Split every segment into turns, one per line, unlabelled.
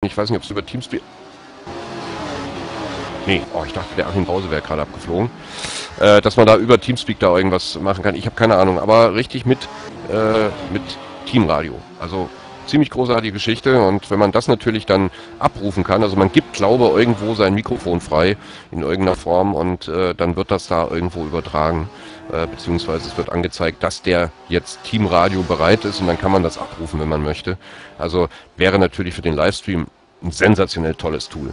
Ich weiß nicht, ob es über Teamspeak... Nee, oh, ich dachte, der Achim Pause wäre gerade abgeflogen. Dass man da über Teamspeak da irgendwas machen kann. Ich habe keine Ahnung, aber richtig mit Teamradio. Also ziemlich großartige Geschichte, und wenn man das natürlich dann abrufen kann, also man gibt, glaube ich, irgendwo sein Mikrofon frei in irgendeiner Form, und dann wird das da irgendwo übertragen, beziehungsweise es wird angezeigt, dass der jetzt Teamradio bereit ist, und dann kann man das abrufen, wenn man möchte. Also wäre natürlich für den Livestream ein sensationell tolles Tool.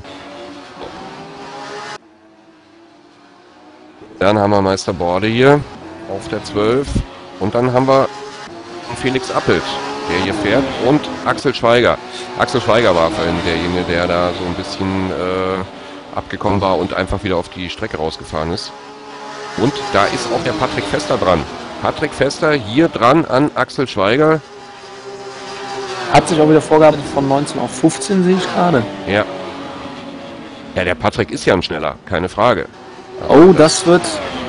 Dann haben wir Meister Borde hier auf der 12, und dann haben wir Felix Appelt, der hier fährt, und Axel Schweiger. Axel Schweiger war vorhin derjenige, der da so ein bisschen abgekommen war und einfach wieder auf die Strecke rausgefahren ist. Und da ist auch der Patrick Vester dran. Patrick Vester hier dran an Axel Schweiger.
Hat sich auch wieder vorgearbeitet von 19 auf 15, sehe ich gerade.
Ja. Ja, der Patrick ist ja ein Schneller, keine Frage.
Oh, das wird...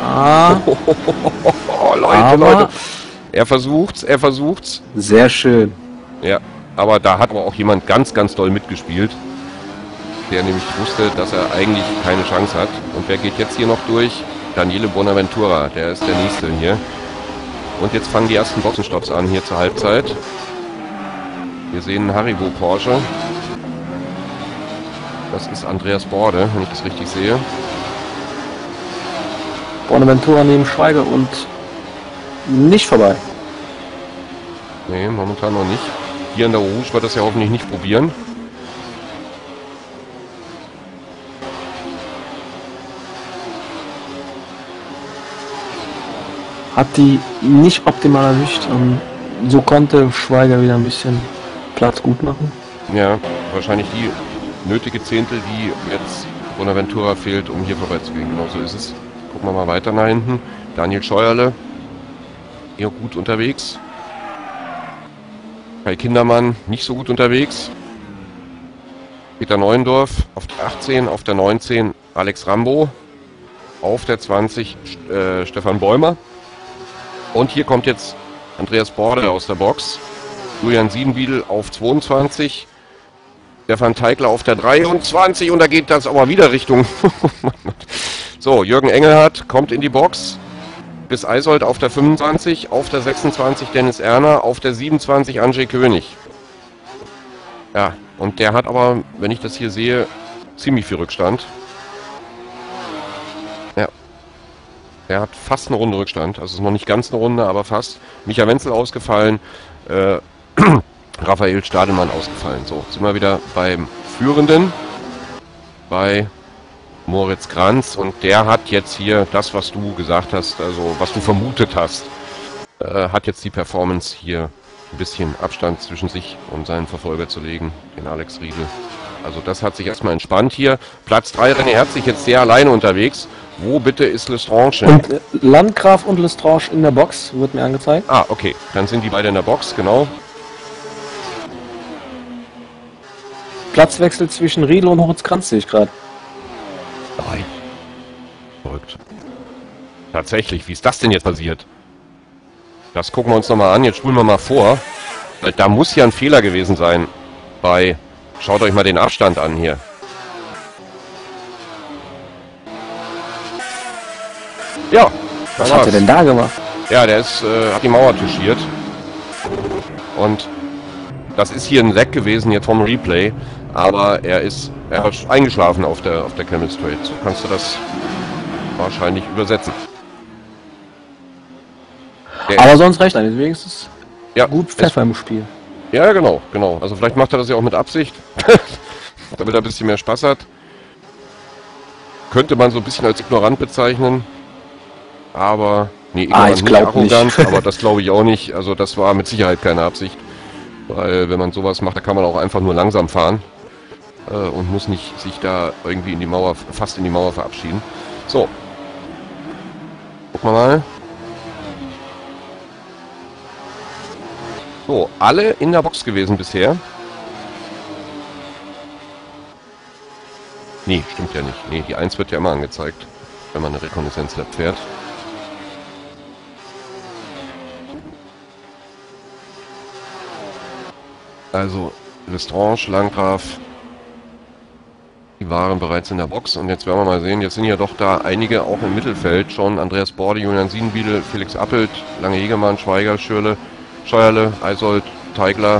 Leute. Er versucht's.
Sehr schön.
Ja, aber da hat aber auch jemand ganz, ganz doll mitgespielt, der nämlich wusste, dass er eigentlich keine Chance hat. Und wer geht jetzt hier noch durch? Daniele Bonaventura, der ist der Nächste hier. Und jetzt fangen die ersten Boxenstopps an hier zur Halbzeit. Wir sehen einen Haribo Porsche. Das ist Andreas Borde, wenn ich das richtig sehe.
Bonaventura neben Schweiger und nicht vorbei.
Nee, momentan noch nicht. Hier in der Rouge wird das ja hoffentlich nicht probieren.
Hat die nicht optimal erwischt. So konnte Schweiger wieder ein bisschen Platz gut machen.
Ja, wahrscheinlich die nötige Zehntel, die jetzt Bonaventura fehlt, um hier vorbeizugehen. Genau so ist es. Gucken wir mal weiter nach hinten. Daniel Scheuerle, eher gut unterwegs. Kai Kindermann nicht so gut unterwegs. Peter Neuendorf auf der 18, auf der 19 Alex Rambo, auf der 20 Stefan Bäumer. Und hier kommt jetzt Andreas Borde aus der Box. Julian Siebenbiedel auf 22. Stefan Teigler auf der 23. Und da geht das aber wieder Richtung... So, Jürgen Engelhardt kommt in die Box. Bis Eisold auf der 25, auf der 26 Dennis Erner, auf der 27 Andrzej König. Ja, und der hat aber, wenn ich das hier sehe, ziemlich viel Rückstand. Ja. Er hat fast eine Runde Rückstand. Also es ist noch nicht ganz eine Runde, aber fast. Micha Wenzel ausgefallen. Raphael Stadelmann ausgefallen. So, sind wir wieder beim Führenden. Bei Moritz Kranz, und der hat jetzt hier das, was du gesagt hast, also was du vermutet hast, hat jetzt die Performance hier ein bisschen Abstand zwischen sich und seinen Verfolger zu legen, den Alex Riedel. Also das hat sich erstmal entspannt hier. Platz 3, René Herzig jetzt sehr alleine unterwegs. Wo bitte ist Lestrange?
Und Landgraf und Lestrange in der Box, wird mir angezeigt.
Ah, okay, dann sind die beide in der Box, genau.
Platzwechsel zwischen Riedel und Moritz Kranz sehe ich gerade.
Nein. Verrückt. Tatsächlich, wie ist das denn jetzt passiert? Das gucken wir uns nochmal an. Jetzt spulen wir mal vor. Da muss ja ein Fehler gewesen sein bei... Schaut euch mal den Abstand an hier. Ja.
Was hat er denn da gemacht?
Ja, der ist, hat die Mauer touchiert. Und das ist hier ein Leck gewesen, jetzt vom Replay. Aber er hat eingeschlafen auf der Camel Straight. So kannst du das wahrscheinlich übersetzen.
Aber sonst recht, wenigstens
ja,
gut Pfeffer im Spiel.
Ja, genau. Also vielleicht macht er das ja auch mit Absicht, damit er ein bisschen mehr Spaß hat. Könnte man so ein bisschen als ignorant bezeichnen. Aber, nee, ignorant nicht arrogant, aber das glaube ich auch nicht. Also das war mit Sicherheit keine Absicht. Weil wenn man sowas macht, da kann man auch einfach nur langsam fahren. Und muss nicht sich da irgendwie in die Mauer, fast in die Mauer verabschieden. So. Gucken wir mal. So, alle in der Box gewesen bisher. Nee, stimmt ja nicht. Nee, die 1 wird ja immer angezeigt, wenn man eine Rekonnaissance-Lab fährt. Also, Lestrange, Landgraf, Die waren bereits in der Box und jetzt werden wir mal sehen, jetzt sind ja doch da einige auch im Mittelfeld schon. Andreas Borde, Julian Siebenbiedel, Felix Appelt, Lange Hegemann, Schweiger, Scheuerle, Eisold, Teigler.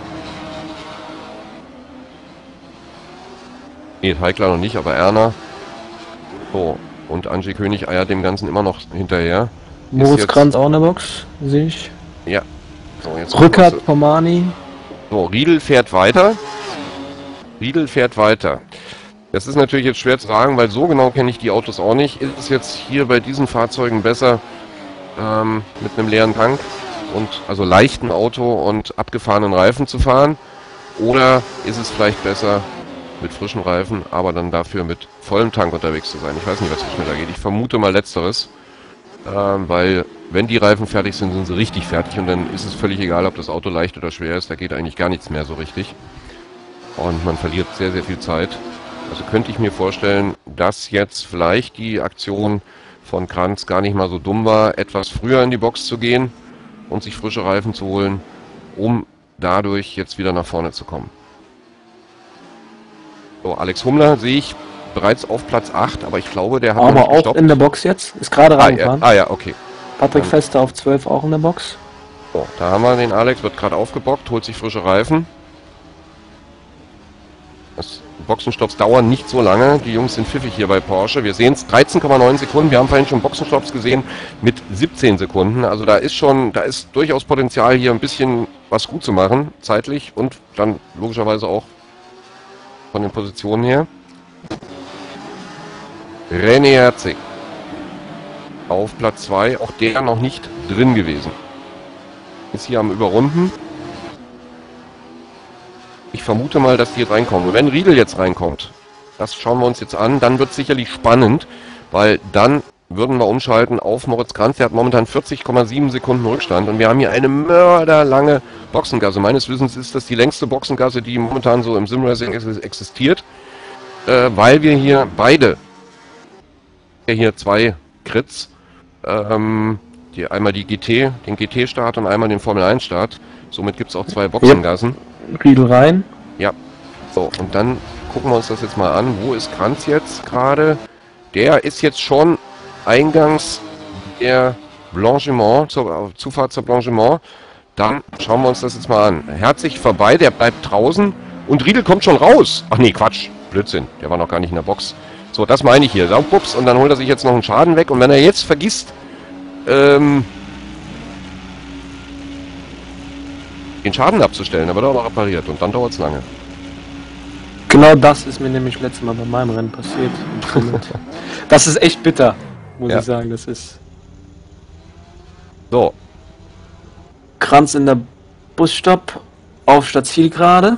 Nee, Teigler noch nicht, aber Erna. So, und Angie König eiert dem Ganzen immer noch hinterher.
Moritz Kranz auch in der Box, sehe ich.
Ja. So, jetzt
Rückert, Pomani.
So, Riedel fährt weiter. Riedel fährt weiter. Das ist natürlich jetzt schwer zu sagen, weil so genau kenne ich die Autos auch nicht. Ist es jetzt hier bei diesen Fahrzeugen besser mit einem leeren Tank und also leichten Auto und abgefahrenen Reifen zu fahren? Oder ist es vielleicht besser mit frischen Reifen, aber dann dafür mit vollem Tank unterwegs zu sein? Ich weiß nicht, was schneller geht. Ich vermute mal Letzteres, weil wenn die Reifen fertig sind, sind sie richtig fertig und dann ist es völlig egal, ob das Auto leicht oder schwer ist. Da geht eigentlich gar nichts mehr so richtig. Und man verliert sehr, sehr viel Zeit. Also könnte ich mir vorstellen, dass jetzt vielleicht die Aktion von Kranz gar nicht mal so dumm war, etwas früher in die Box zu gehen und sich frische Reifen zu holen, um dadurch jetzt wieder nach vorne zu kommen. So, Alex Humler sehe ich bereits auf Platz 8, aber ich glaube, der hat
aber
noch nicht
auch
gestoppt.
in der Box jetzt, ist gerade reingefahren.
Ja, okay.
Patrick Fester auf 12 auch in der Box.
So, da haben wir den Alex, wird gerade aufgebockt, holt sich frische Reifen. Das Boxenstopps dauern nicht so lange. Die Jungs sind pfiffig hier bei Porsche. Wir sehen es, 13,9 Sekunden. Wir haben vorhin schon Boxenstopps gesehen mit 17 Sekunden. Also da ist durchaus Potenzial hier ein bisschen was gut zu machen, zeitlich und dann logischerweise auch von den Positionen her. René Herzig auf Platz 2, auch der noch nicht drin gewesen. Ist hier am Überrunden. Ich vermute mal, dass die jetzt reinkommen. Und wenn Riedel jetzt reinkommt, das schauen wir uns jetzt an, dann wird es sicherlich spannend, weil dann würden wir umschalten auf Moritz Kranz. Der hat momentan 40,7 Sekunden Rückstand und wir haben hier eine mörderlange Boxengasse. Meines Wissens ist das die längste Boxengasse, die momentan so im Simracing existiert, weil wir hier beide, hier zwei Crits, einmal den GT-Start und einmal den Formel-1-Start. Somit gibt es auch zwei Boxengassen.
Riedel rein.
Ja. So, und dann gucken wir uns das jetzt mal an. Wo ist Kranz jetzt gerade? Der ist jetzt schon eingangs der Blanchiment, zur Zufahrt zur Blanchiment. Dann schauen wir uns das jetzt mal an. Herzig vorbei, der bleibt draußen. Und Riedel kommt schon raus. Ach nee, Quatsch. Blödsinn. Der war noch gar nicht in der Box. So, das meine ich hier. Saupups. Und dann holt er sich jetzt noch einen Schaden weg. Und wenn er jetzt vergisst, den Schaden abzustellen, dann wird er aber repariert. Und dann dauert es lange.
Genau das ist mir nämlich letztes Mal bei meinem Rennen passiert. Das ist echt bitter, muss ich sagen. Das ist.
So.
Kranz in der Busstopp auf Stadtzielgerade.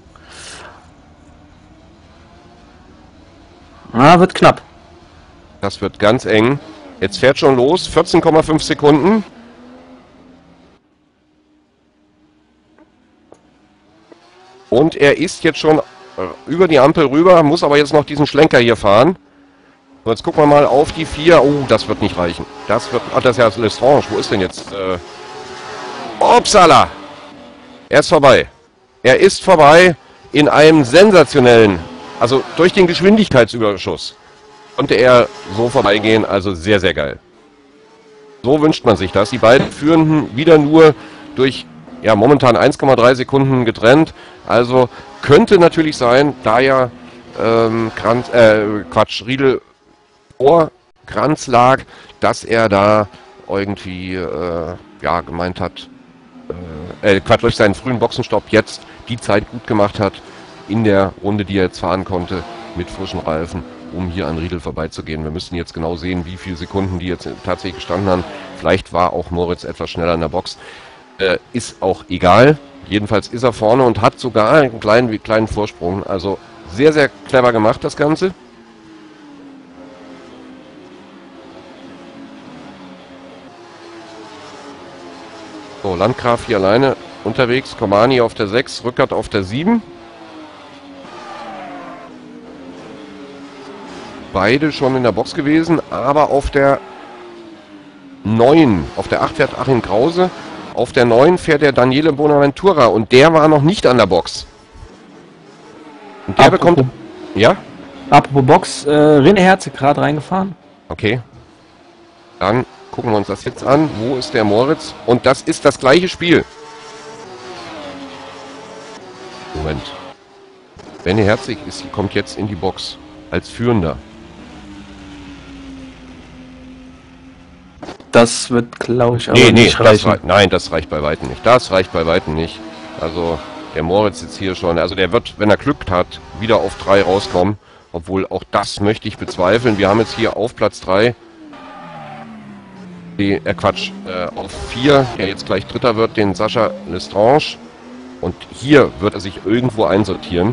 Wird knapp.
Das wird ganz eng. Jetzt fährt schon los. 14,5 Sekunden. Und er ist jetzt schon über die Ampel rüber, muss aber jetzt noch diesen Schlenker hier fahren. So, jetzt gucken wir mal auf die 4. Oh, das wird nicht reichen. Das wird. Ach, das ist ja das Lestrange. Wo ist denn jetzt? Upsala! Er ist vorbei. Er ist vorbei in einem sensationellen, also durch den Geschwindigkeitsüberschuss konnte er so vorbeigehen, also sehr, sehr geil. So wünscht man sich das. Die beiden Führenden wieder nur durch, ja, momentan 1,3 Sekunden getrennt. Also könnte natürlich sein, da ja Riedel vor Kranz lag, dass er da irgendwie gemeint hat, durch seinen frühen Boxenstopp jetzt die Zeit gut gemacht hat in der Runde, die er jetzt fahren konnte mit frischen Reifen, um hier an Riedel vorbeizugehen. Wir müssen jetzt genau sehen, wie viele Sekunden die jetzt tatsächlich gestanden haben. Vielleicht war auch Moritz etwas schneller in der Box. Ist auch egal. Jedenfalls ist er vorne und hat sogar einen kleinen Vorsprung. Also sehr, sehr clever gemacht, das Ganze. So, Landgraf hier alleine unterwegs. Komani auf der 6, Rückert auf der 7. Beide schon in der Box gewesen, aber auf der 9, auf der 8 fährt Achim Krause. Auf der 9 fährt der Daniele Bonaventura und der war noch nicht an der Box. Und der bekommt... Ja?
Apropos Box, René Herzig gerade reingefahren.
Okay. Dann gucken wir uns das jetzt an. Wo ist der Moritz? Und das ist das gleiche Spiel. Moment. René Herzig kommt jetzt in die Box als Führender.
Das wird, glaube ich, aber
nicht reichen. Nein, das reicht bei Weitem nicht. Das reicht bei Weitem nicht. Also der Moritz jetzt hier schon, also der wird, wenn er Glück hat, wieder auf 3 rauskommen. Obwohl auch das möchte ich bezweifeln. Wir haben jetzt hier auf Platz 3, auf 4, der jetzt gleich Dritter wird, den Sascha Lestrange. Und hier wird er sich irgendwo einsortieren.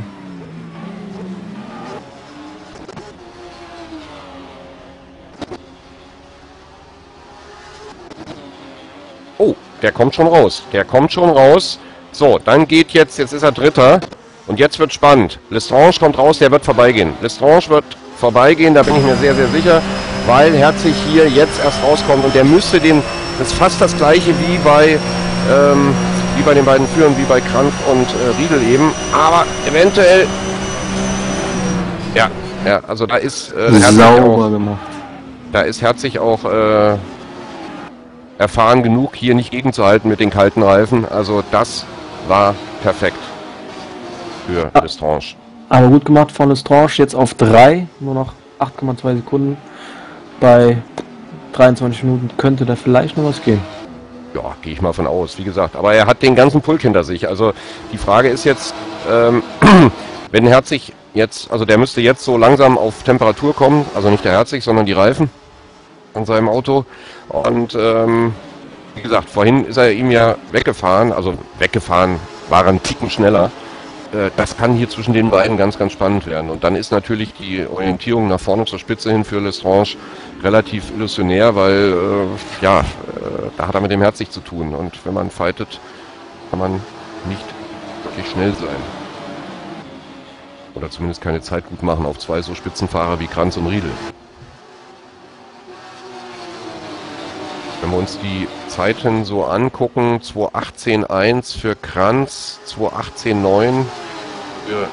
Oh, der kommt schon raus. Der kommt schon raus. So, dann geht jetzt ist er Dritter. Und jetzt wird spannend. Lestrange kommt raus, der wird vorbeigehen. Lestrange wird vorbeigehen, da bin ich mir sehr, sehr sicher, weil Herzig hier jetzt erst rauskommt. Und der müsste das ist fast das gleiche wie bei den beiden Führern, wie bei Kranz und Riedel eben. Aber eventuell, ja, also da ist Herzig auch erfahren genug, hier nicht gegenzuhalten mit den kalten Reifen. Also das war perfekt für Lestrange.
Aber gut gemacht von Lestrange, jetzt auf 3, nur noch 8,2 Sekunden. Bei 23 Minuten könnte da vielleicht noch was gehen.
Ja, gehe ich mal von aus, wie gesagt. Aber er hat den ganzen Pulk hinter sich. Also die Frage ist jetzt, wenn Herzig jetzt, also der müsste jetzt so langsam auf Temperatur kommen, also nicht der Herzig, sondern die Reifen an seinem Auto. Und wie gesagt, vorhin ist er ihm ja weggefahren, also weggefahren war er einen Ticken schneller. Das kann hier zwischen den beiden ganz, ganz spannend werden. Und dann ist natürlich die Orientierung nach vorne zur Spitze hin für Lestrange relativ illusionär, weil da hat er mit dem Herzig zu tun. Und wenn man fightet, kann man nicht wirklich schnell sein. Oder zumindest keine Zeit gut machen auf 2 so Spitzenfahrer wie Kranz und Riedel. Wenn wir uns die Zeiten so angucken, 2:18,1 für Kranz, 2:18,9 für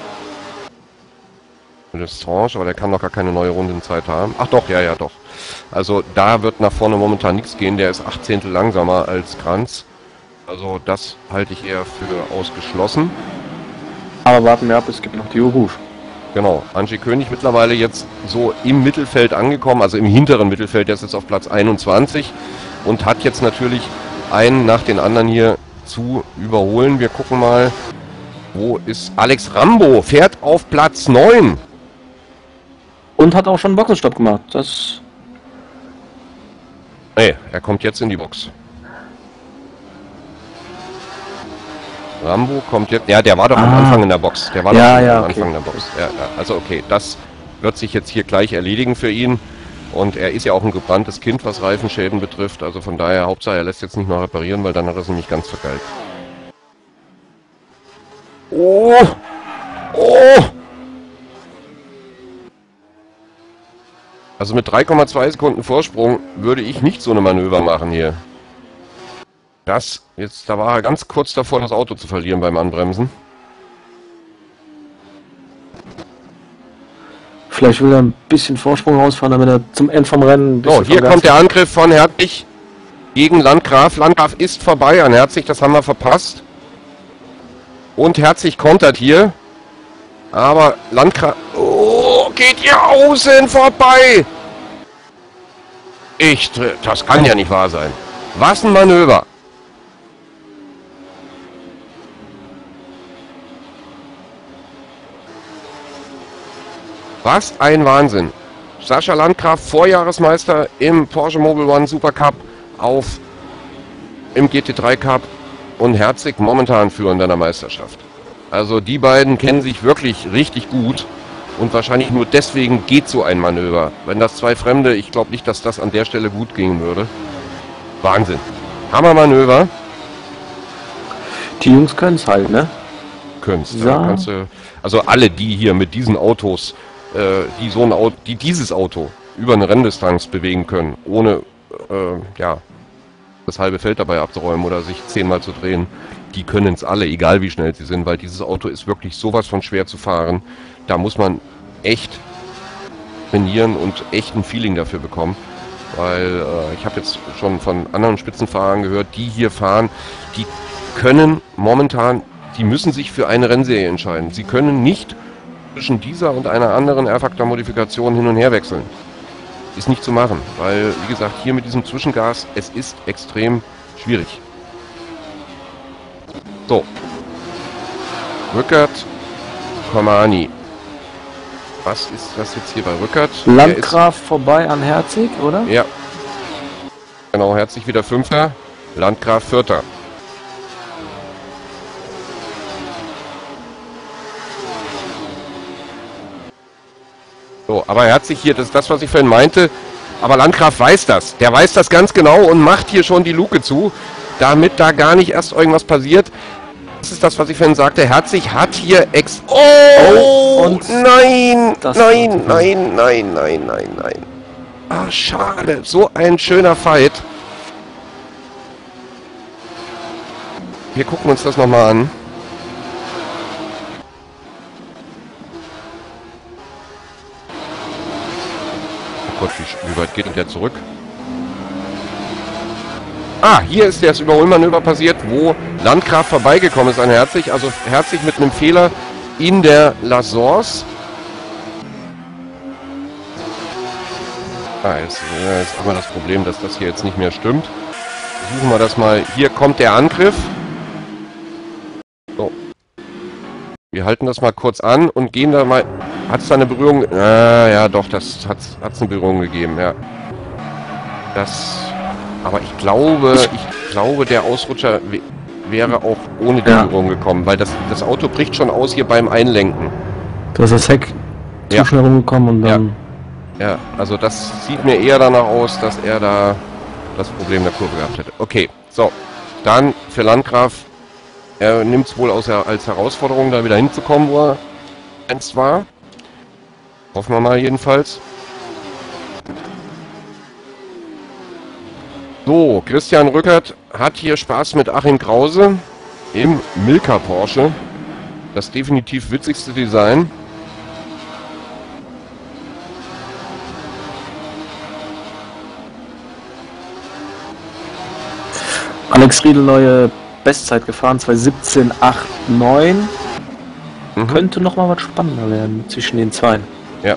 Lestrange, aber der kann doch gar keine neue Rundenzeit haben. Ach doch, ja, doch. Also da wird nach vorne momentan nichts gehen, der ist 18 langsamer als Kranz. Also das halte ich eher für ausgeschlossen.
Aber warten wir ab, es gibt noch die Rouge.
Genau, Angie König mittlerweile jetzt so im Mittelfeld angekommen, also im hinteren Mittelfeld, der ist jetzt auf Platz 21 und hat jetzt natürlich einen nach den anderen hier zu überholen. Wir gucken mal, wo ist Alex Rambo, fährt auf Platz 9.
Und hat auch schon einen Boxenstopp gemacht.
Nee, er kommt jetzt in die Box. Rambo kommt jetzt. Ja, der war doch am Anfang in der Box. Der war doch am Anfang in der Box. Ja, also okay, das wird sich jetzt hier gleich erledigen für ihn. Und er ist ja auch ein gebranntes Kind, was Reifenschäden betrifft. Also von daher, Hauptsache er lässt jetzt nicht noch reparieren, weil dann hat er es nämlich ganz vergeigt. Oh! Also mit 3,2 Sekunden Vorsprung würde ich nicht so eine Manöver machen hier. Da war er ganz kurz davor, das Auto zu verlieren beim Anbremsen.
Vielleicht will er ein bisschen Vorsprung rausfahren, damit er zum Ende vom Rennen...
So, hier kommt der Angriff von Herzig gegen Landgraf. Landgraf ist vorbei an Herzig, das haben wir verpasst. Und Herzig kontert hier. Aber Landgraf... Oh, geht hier außen vorbei! Das kann ja nicht wahr sein. Was ein Manöver! Was ein Wahnsinn. Sascha Landgraf, Vorjahresmeister im Porsche Mobile One Supercup im GT3 Cup und Herzig momentan Führender der Meisterschaft. Also die beiden kennen sich wirklich richtig gut und wahrscheinlich nur deswegen geht so ein Manöver. Wenn das 2 Fremde, ich glaube nicht, dass das an der Stelle gut gehen würde. Wahnsinn. Hammermanöver.
Die Jungs können es halt, ne?
Können's. Ja. Also alle, die hier mit diesen Autos die dieses Auto über eine Renndistanz bewegen können, ohne das halbe Feld dabei abzuräumen oder sich 10-mal zu drehen, die können es alle, egal wie schnell sie sind, weil dieses Auto ist wirklich sowas von schwer zu fahren. Da muss man echt trainieren und echt ein Feeling dafür bekommen. Weil ich habe jetzt schon von anderen Spitzenfahrern gehört, die hier fahren, die können momentan, die müssen sich für eine Rennserie entscheiden. Sie können nicht zwischen dieser und einer anderen R-Factor-Modifikation hin und her wechseln. Ist nicht zu machen, weil, wie gesagt, hier mit diesem Zwischengas, es ist extrem schwierig. So. Rückert, Komani. Was ist das jetzt hier bei Rückert?
Landgraf vorbei an Herzig, oder?
Ja. Genau, Herzig wieder Fünfter, Landgraf Vierter. So, aber Herzig hier, das ist das, was ich vorhin meinte. Aber Landgraf weiß das. Der weiß das ganz genau und macht hier schon die Luke zu, damit da gar nicht erst irgendwas passiert. Das ist das, was ich vorhin sagte. Herzig hat hier und nein! Nein. Ah, schade. So ein schöner Fight. Wir gucken uns das nochmal an. Oh Gott, wie weit geht denn der zurück? Ah, hier ist das Überholmanöver passiert, wo Landgraf vorbeigekommen ist an Herzig. Also Herzig mit einem Fehler in der La Source. Ah, jetzt haben wir das Problem, dass das hier jetzt nicht mehr stimmt. Suchen wir das mal. Hier kommt der Angriff. So. Wir halten das mal kurz an und gehen da mal... Hat es da eine Berührung? Ja, doch, das hat's eine Berührung gegeben, ja. Aber ich glaube, der Ausrutscher wäre auch ohne die Berührung gekommen, weil das Auto bricht schon aus hier beim Einlenken.
Da ist das Heck zu schnell rumgekommen und dann...
Ja, also das sieht mir eher danach aus, dass er da das Problem der Kurve gehabt hätte. Okay, so. Dann für Landgraf, er nimmt es wohl als Herausforderung, da wieder hinzukommen, wo er einst war. Hoffen wir mal jedenfalls. So, Christian Rückert hat hier Spaß mit Achim Krause im Milka Porsche. Das definitiv witzigste Design.
Alex Riedel neue Bestzeit gefahren, 2:17,89. Könnte noch mal was spannender werden zwischen den zwei.
Ja.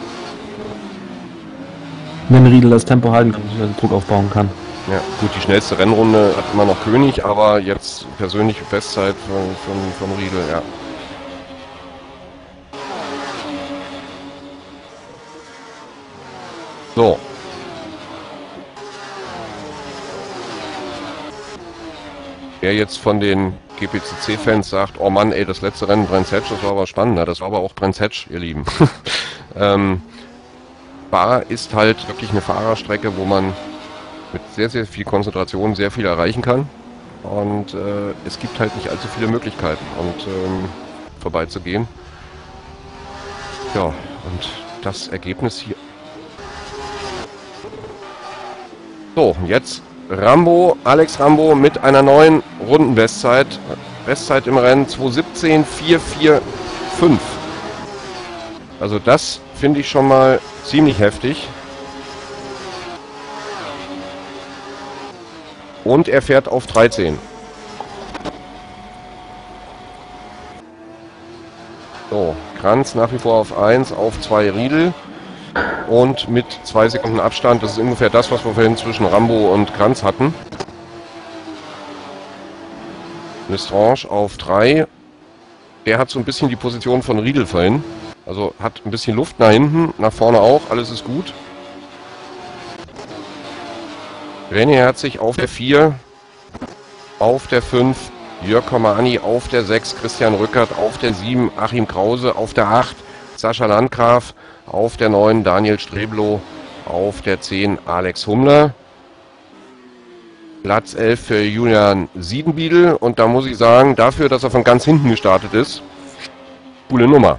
Wenn Riedel das Tempo halten kann, also Druck aufbauen kann.
Ja, gut, die schnellste Rennrunde hat immer noch König, aber jetzt persönliche Bestzeit von Riedel, ja. So. Wer jetzt von den GPCC-Fans sagt, oh Mann, ey, das letzte Rennen Brands Hatch, das war aber spannender, das war aber auch Brands Hatch, ihr Lieben. Bar ist halt wirklich eine Fahrerstrecke, wo man mit sehr, sehr viel Konzentration sehr viel erreichen kann. Und es gibt halt nicht allzu viele Möglichkeiten, vorbeizugehen. Ja, und das Ergebnis hier. So, jetzt Alex Rambo mit einer neuen Rundenbestzeit. Bestzeit im Rennen 2:17,445. Also das finde ich schon mal ziemlich heftig. Und er fährt auf 13. So, Kranz nach wie vor auf 1, auf 2 Riedel. Und mit 2 Sekunden Abstand, das ist ungefähr das, was wir vorhin zwischen Rambo und Kranz hatten. Lestrange auf 3. Der hat so ein bisschen die Position von Riedel vorhin. Also hat ein bisschen Luft nach hinten, nach vorne auch, alles ist gut. René Herzig auf der 4, auf der 5, Jörg Komani auf der 6, Christian Rückert auf der 7, Achim Krause auf der 8, Sascha Landgraf auf der 9, Daniel Streblow auf der 10, Alex Humler. Platz 11 für Julian Siedenbiedel und da muss ich sagen, dafür, dass er von ganz hinten gestartet ist, coole Nummer.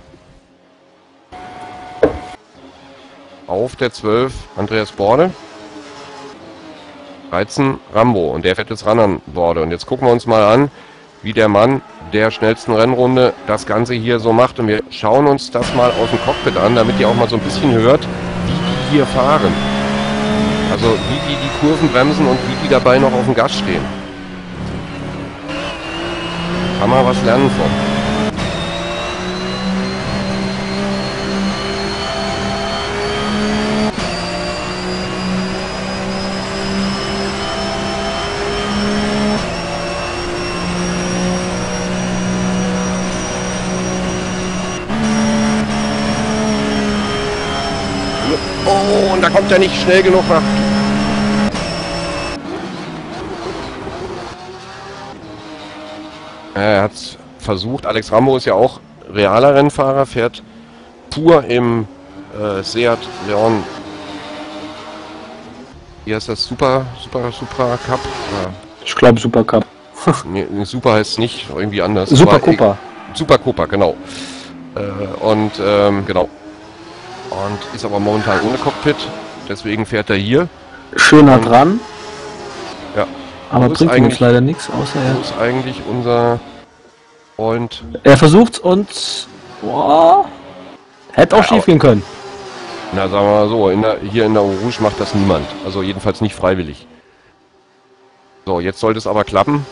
Auf der 12 Andreas Borde. 13 Rambo und der fährt jetzt ran an Borde. Und jetzt gucken wir uns mal an, wie der Mann der schnellsten Rennrunde das Ganze hier so macht. Und wir schauen uns das mal aus dem Cockpit an, damit ihr auch mal so ein bisschen hört, wie die hier fahren. Also wie die Kurven bremsen und wie die dabei noch auf dem Gas stehen. Kann man was lernen von. Oh, und da kommt er nicht schnell genug nach. Er hat es versucht. Alex Rambo ist ja auch realer Rennfahrer, fährt pur im Seat Leon. Hier ist das Supra Cup.
Ich glaube Super Cup.
Nee, Super heißt nicht, irgendwie anders.
Super Copa.
Super Copa, genau. Genau. Und ist aber momentan ohne Cockpit, deswegen fährt er hier.
Schöner dran.
Ja.
Aber bringt uns leider nichts, außer er.
Wo ist eigentlich unser Freund?
Er versucht und boah, hätte auch schief gehen können.
Na, sagen wir mal so, hier in der Eau Rouge macht das niemand. Also jedenfalls nicht freiwillig. So, jetzt sollte es aber klappen.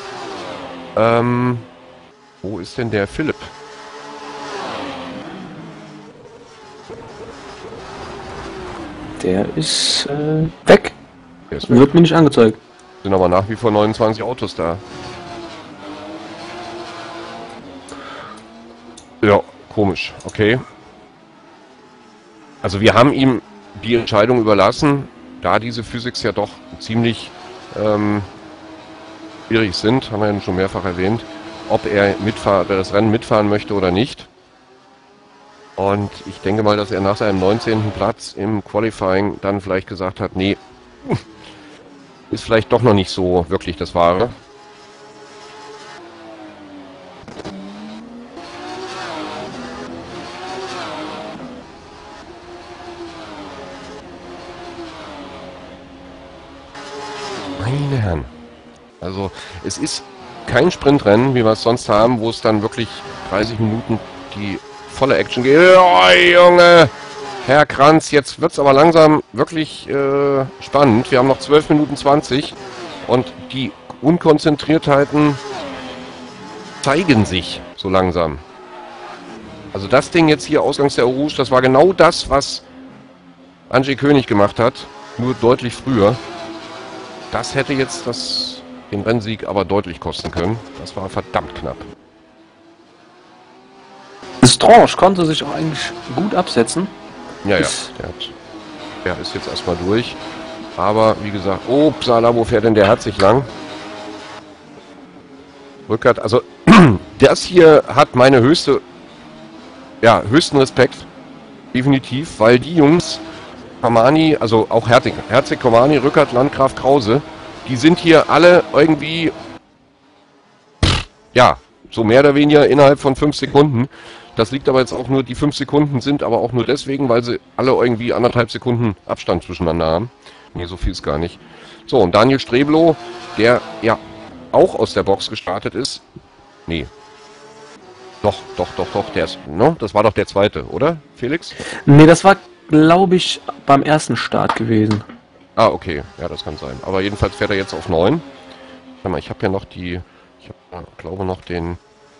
Wo ist denn der Philipp?
Der ist weg.
Der ist weg.
Wird mir nicht angezeigt.
Sind aber nach wie vor 29 Autos da. Ja, komisch. Okay. Also wir haben ihm die Entscheidung überlassen, da diese Physics ja doch ziemlich schwierig sind, haben wir ja schon mehrfach erwähnt, ob er das Rennen mitfahren möchte oder nicht. Und ich denke mal, dass er nach seinem 19. Platz im Qualifying dann vielleicht gesagt hat, nee, ist vielleicht doch noch nicht so wirklich das Wahre. Meine Herren. Also es ist kein Sprintrennen, wie wir es sonst haben, wo es dann wirklich 30 Minuten die volle Action geht. Oh, Junge! Herr Kranz, jetzt wird es aber langsam wirklich spannend. Wir haben noch 12 Minuten 20 und die Unkonzentriertheiten zeigen sich so langsam. Also das Ding jetzt hier ausgangs der Eau Rouge, das war genau das, was Andrzej König gemacht hat, nur deutlich früher. Das hätte jetzt den Rennsieg aber deutlich kosten können. Das war verdammt knapp.
Strange konnte sich auch eigentlich gut absetzen.
Ja, der ist jetzt erstmal durch. Aber wie gesagt, upsala, wo fährt denn der Herzig lang? Rückert, also das hier hat meine höchsten Respekt. Definitiv, weil die Jungs, Komani, also auch Herzig, Komani, Rückert, Landgraf, Krause, die sind hier alle irgendwie, ja, so mehr oder weniger innerhalb von 5 Sekunden. Das liegt aber jetzt auch nur, die 5 Sekunden sind aber auch nur deswegen, weil sie alle irgendwie 1,5 Sekunden Abstand zueinander haben. Nee, so viel ist gar nicht. So, und Daniel Streblow, der ja auch aus der Box gestartet ist. Nee. Doch, der ist, ne? Das war doch der zweite, oder, Felix?
Nee, das war, glaube ich, beim ersten Start gewesen.
Ah, okay. Ja, das kann sein. Aber jedenfalls fährt er jetzt auf 9. Warte mal, ich habe ja noch glaube noch den...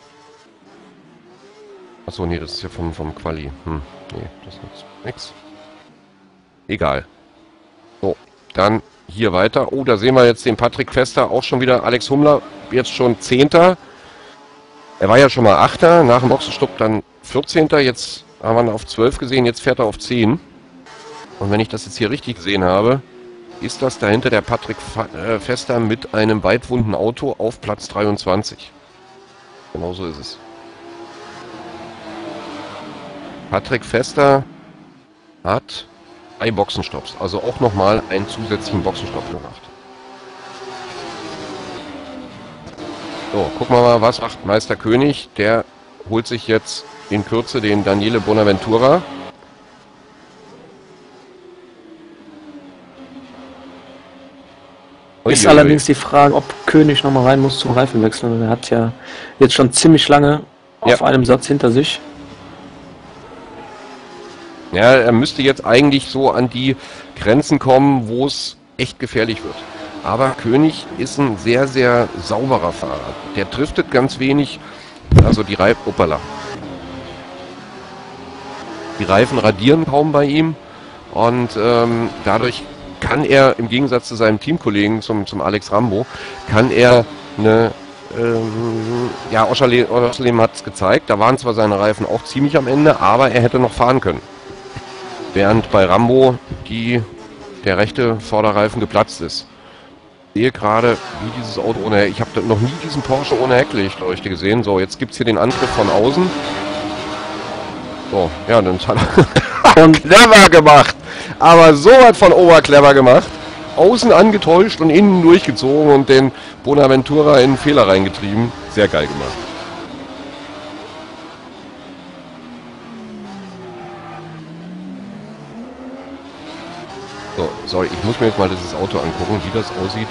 Achso, nee, das ist ja vom Quali. Nee, das ist nix. Egal. So, dann hier weiter. Oh, da sehen wir jetzt den Patrick Vester, auch schon wieder Alex Hummler, jetzt schon 10. Er war ja schon mal 8. Nach dem Boxenstopp dann 14. Jetzt haben wir ihn auf 12 gesehen, jetzt fährt er auf 10. Und wenn ich das jetzt hier richtig gesehen habe, ist das dahinter der Patrick Vester mit einem weitwunden Auto auf Platz 23. Genau so ist es. Patrick Vester hat 3 Boxenstopps, also auch nochmal einen zusätzlichen Boxenstopp gemacht. So, gucken wir mal, was macht Meister König. Der holt sich jetzt in Kürze den Daniele Bonaventura.
Ist allerdings die Frage, ob König nochmal rein muss zum Reifenwechseln. Er hat ja jetzt schon ziemlich lange auf einem Satz hinter sich.
Ja, er müsste jetzt eigentlich so an die Grenzen kommen, wo es echt gefährlich wird. Aber König ist ein sehr, sehr sauberer Fahrer. Der driftet ganz wenig, also die Reifen radieren kaum bei ihm und dadurch kann er im Gegensatz zu seinem Teamkollegen, zum Alex Rambo, kann er eine, ja, Oscherleben hat es gezeigt, da waren zwar seine Reifen auch ziemlich am Ende, aber er hätte noch fahren können. Während bei Rambo der rechte Vorderreifen geplatzt ist. Ich sehe gerade, wie dieses Auto ohne... Ich habe noch nie diesen Porsche ohne Hecklichtleuchte gesehen. So, jetzt gibt es hier den Angriff von außen. So, ja, dann hat er clever gemacht. Aber so was von oberclever gemacht. Außen angetäuscht und innen durchgezogen und den Bonaventura in einen Fehler reingetrieben. Sehr geil gemacht. So, sorry, ich muss mir jetzt mal dieses Auto angucken, wie das aussieht.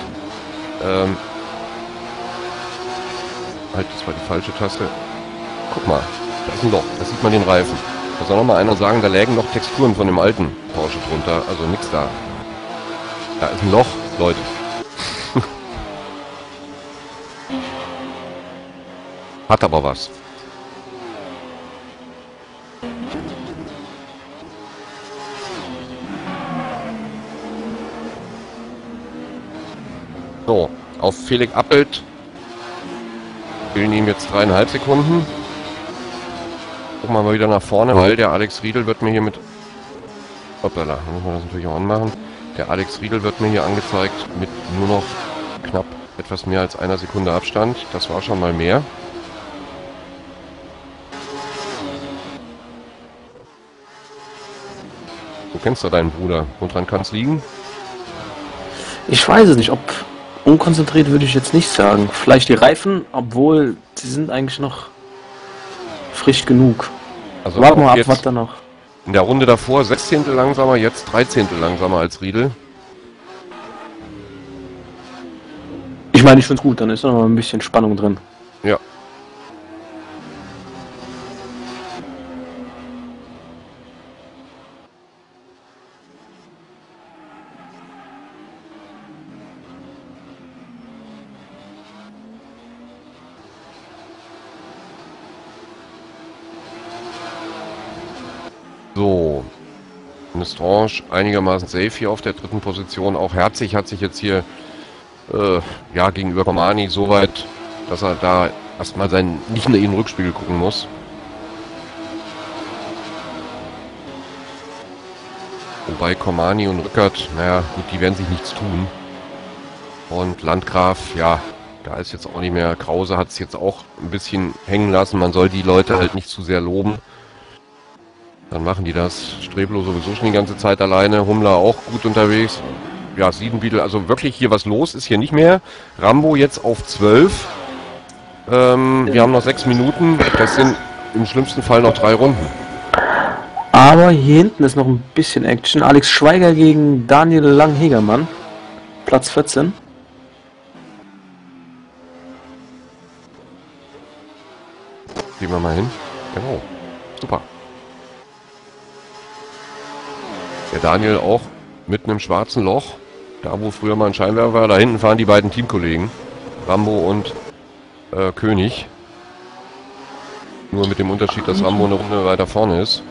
Halt, das war die falsche Taste. Guck mal, da ist ein Loch, da sieht man den Reifen. Da soll noch mal einer sagen, da lägen noch Texturen von dem alten Porsche drunter, also nix da. Da ist ein Loch, Leute. Hat aber was. So, auf Felix Appelt fehlen ihm jetzt 3,5 Sekunden. Gucken wir mal wieder nach vorne, weil der Alex Riedel wird mir hier mit... Hoppala, muss man das natürlich auch anmachen. Der Alex Riedel wird mir hier angezeigt mit nur noch knapp etwas mehr als einer Sekunde Abstand. Das war schon mal mehr. Du kennst ja deinen Bruder. Woran kann es liegen?
Ich weiß es nicht, ob... Unkonzentriert würde ich jetzt nicht sagen. Vielleicht die Reifen, obwohl sie sind eigentlich noch frisch genug.
Also
warten wir ab, was da noch.
In der Runde davor 16. langsamer, jetzt 13. langsamer als Riedel.
Ich meine, ich finde es gut, dann ist noch mal ein bisschen Spannung drin.
Ja. So, Lestrange einigermaßen safe hier auf der dritten Position. Auch Herzig hat sich jetzt hier ja, gegenüber Komani so weit, dass er da erstmal nicht in den Rückspiegel gucken muss. Wobei Komani und Rückert, naja, gut, die werden sich nichts tun. Und Landgraf, ja, da ist jetzt auch nicht mehr. Krause hat es jetzt auch ein bisschen hängen lassen. Man soll die Leute halt nicht zu sehr loben. Dann machen die das. Streblo sowieso schon die ganze Zeit alleine. Hummler auch gut unterwegs. Ja, Siedenbiedel, also wirklich hier was los ist hier nicht mehr. Rambo jetzt auf 12. Wir haben noch 6 Minuten. Das sind im schlimmsten Fall noch 3 Runden.
Aber hier hinten ist noch ein bisschen Action. Alex Schweiger gegen Daniel Lang-Hegermann. Platz 14.
Gehen wir mal hin. Genau. Super. Der Daniel auch mitten im schwarzen Loch. Da, wo früher mal ein Scheinwerfer war. Da hinten fahren die beiden Teamkollegen. Rambo und König. Nur mit dem Unterschied, dass Rambo eine Runde weiter vorne ist.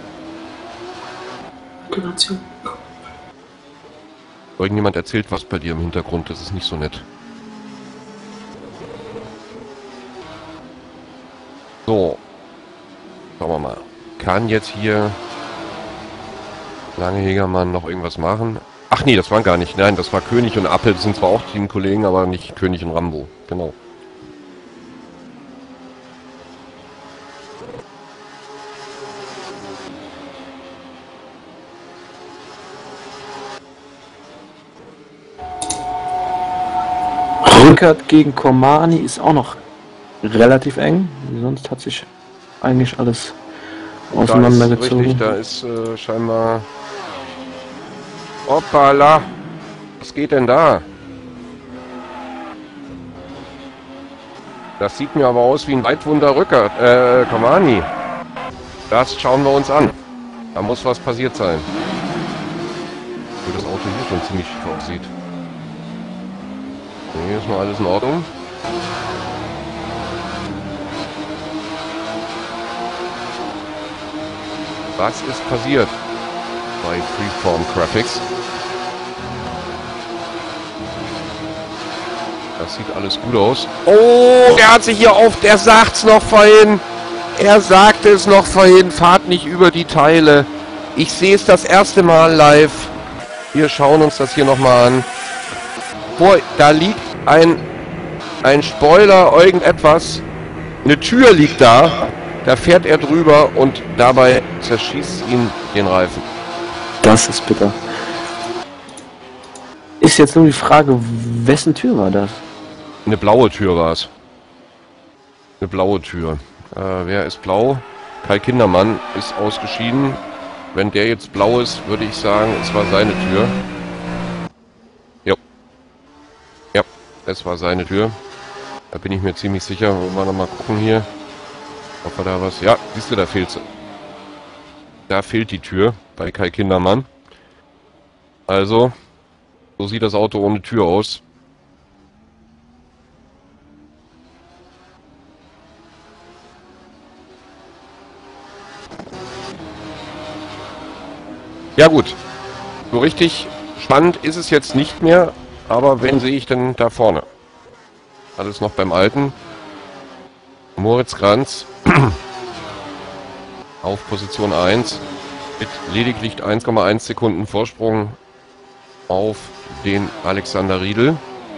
Irgendjemand erzählt was bei dir im Hintergrund. Das ist nicht so nett. So. Schauen wir mal. Kann jetzt hier Lange-Hegermann noch irgendwas machen? Ach nee, das waren gar nicht. Nein, das war König und Appel. Das sind zwar auch Teamkollegen, aber nicht König und Rambo. Genau.
Rückert gegen Komani ist auch noch relativ eng. Sonst hat sich eigentlich alles auseinandergezogen.
Da ist scheinbar... Hoppala! Was geht denn da? Das sieht mir aber aus wie ein Weitwunder Rückert. Cavani. Das schauen wir uns an. Da muss was passiert sein. Wo das Auto hier schon ziemlich schief aussieht. Hier ist noch alles in Ordnung. Was ist passiert bei Freeform Graphics? Das sieht alles gut aus. Oh, der hat sich hier der sagt's noch vorhin. Er sagte es noch vorhin, fahrt nicht über die Teile. Ich sehe es das erste Mal live. Wir schauen uns das hier nochmal an. Da liegt ein Spoiler, irgendetwas. Eine Tür liegt da. Da fährt er drüber und dabei zerschießt ihn den Reifen.
Das ist bitter. Ist jetzt nur die Frage, wessen Tür war das?
Eine blaue Tür war es. Eine blaue Tür. Wer ist blau? Kai Kindermann ist ausgeschieden. Wenn der jetzt blau ist, würde ich sagen, es war seine Tür. Jo. Ja, es war seine Tür. Da bin ich mir ziemlich sicher. Wollen wir nochmal gucken hier. Ob wir da was... Ja, siehst du, da fehlt sie. Da fehlt die Tür bei Kai Kindermann. Also, so sieht das Auto ohne Tür aus. Ja gut, so richtig spannend ist es jetzt nicht mehr, aber wen sehe ich denn da vorne? Alles noch beim Alten. Moritz Kranz auf Position 1 mit lediglich 1,1 Sekunden Vorsprung auf den Alexander Riedl.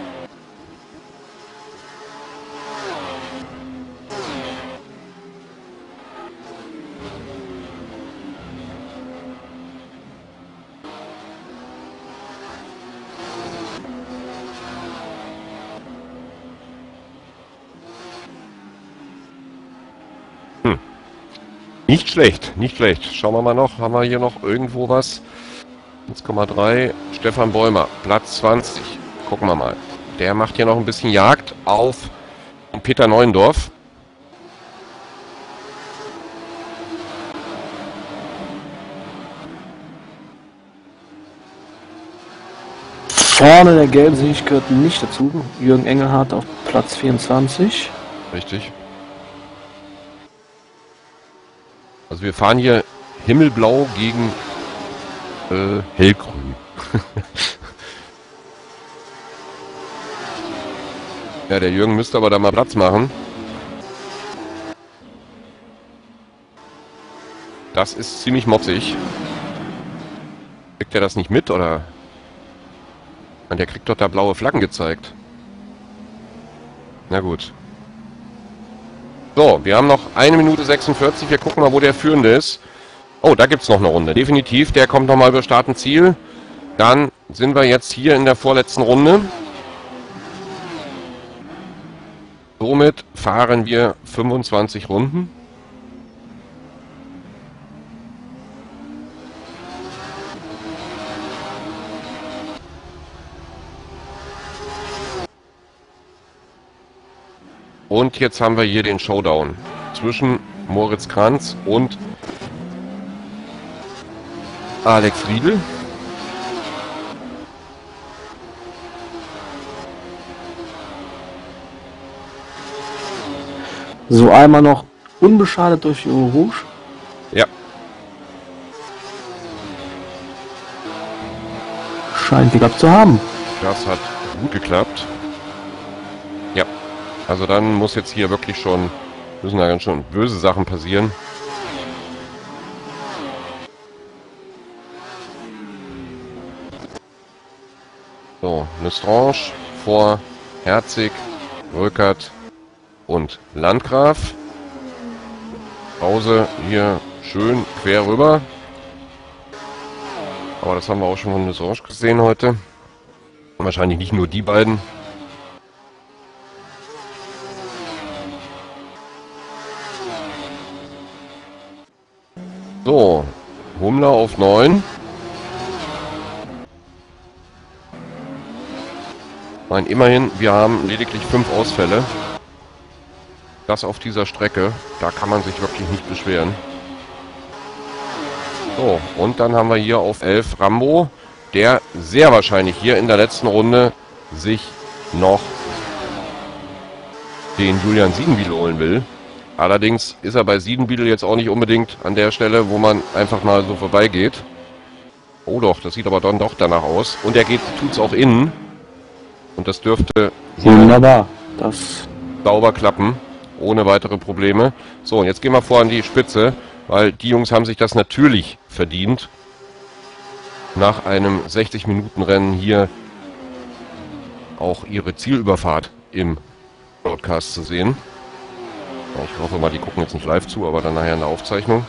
Nicht schlecht, nicht schlecht. Schauen wir mal noch, haben wir hier noch irgendwo was? 1,3, Stefan Bäumer, Platz 20. Gucken wir mal. Der macht hier noch ein bisschen Jagd auf Peter Neuendorf.
Vorne der Gelbe, sehe ich, gehört nicht dazu. Jürgen Engelhardt auf Platz 24.
Richtig. Also wir fahren hier himmelblau gegen hellgrün. Ja, der Jürgen müsste aber da mal Platz machen. Das ist ziemlich motzig. Kriegt er das nicht mit, oder? Und der kriegt doch da blaue Flaggen gezeigt. Na gut. So, wir haben noch 1 Minute 46. Wir gucken mal, wo der Führende ist. Oh, da gibt es noch eine Runde. Definitiv, der kommt nochmal über Start und Ziel. Dann sind wir jetzt hier in der vorletzten Runde. Somit fahren wir 25 Runden. Und jetzt haben wir hier den Showdown zwischen Moritz Kranz und Alex Riedl.
So, einmal noch unbeschadet durch die Eau Rouge.
Ja.
Scheint geklappt zu haben.
Das hat gut geklappt. Ja. Also dann muss jetzt hier wirklich schon, müssen da ganz schön böse Sachen passieren. So, Lestrange vor Herzig, Rückert und Landgraf. Pause hier schön quer rüber. Aber das haben wir auch schon von Lestrange gesehen heute. Wahrscheinlich nicht nur die beiden. So, Hummler auf 9. Nein, immerhin, wir haben lediglich 5 Ausfälle. Das auf dieser Strecke, da kann man sich wirklich nicht beschweren. So, und dann haben wir hier auf 11 Rambo, der sehr wahrscheinlich hier in der letzten Runde sich noch den Julian Siedenbiel holen will. Allerdings ist er bei Siedenbiel jetzt auch nicht unbedingt an der Stelle, wo man einfach mal so vorbeigeht. Oh doch, das sieht aber dann doch danach aus. Und er tut's auch innen. Und das dürfte
wunderbar. Das
sauber klappen, ohne weitere Probleme. So, und jetzt gehen wir vor an die Spitze, weil die Jungs haben sich das natürlich verdient, nach einem 60-Minuten-Rennen hier auch ihre Zielüberfahrt im Broadcast zu sehen. Ich hoffe mal, die gucken jetzt nicht live zu, aber dann nachher in der Aufzeichnung.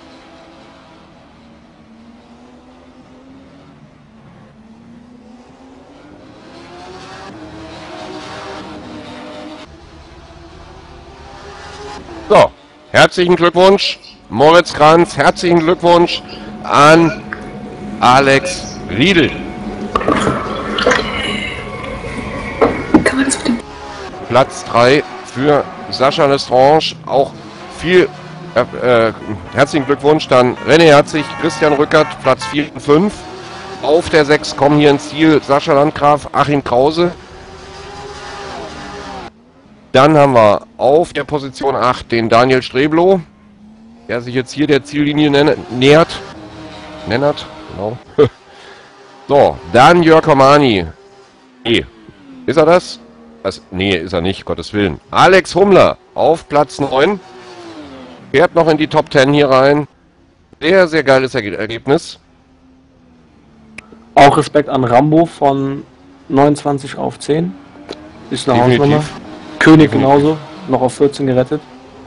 So, herzlichen Glückwunsch, Moritz Kranz, herzlichen Glückwunsch an Alex Riedel. Platz 3 für Sascha Lestrange, auch viel herzlichen Glückwunsch dann René Herzig, Christian Rückert, Platz 4 und 5. Auf der 6 kommen hier ins Ziel Sascha Landgraf, Achim Krause. Dann haben wir auf der Position 8 den Daniel Streblow, der sich jetzt hier der Ziellinie nähert. Nennert, genau. So, dann Jörg Homani. Nee, ist er das? Nee, ist er nicht, Gottes Willen. Alex Hummler auf Platz 9. Fährt noch in die Top 10 hier rein. Sehr, sehr geiles Ergebnis.
auch Respekt an Rambo von 29 auf 10. Ist eine Hausnummer. König genauso, noch auf 14 gerettet.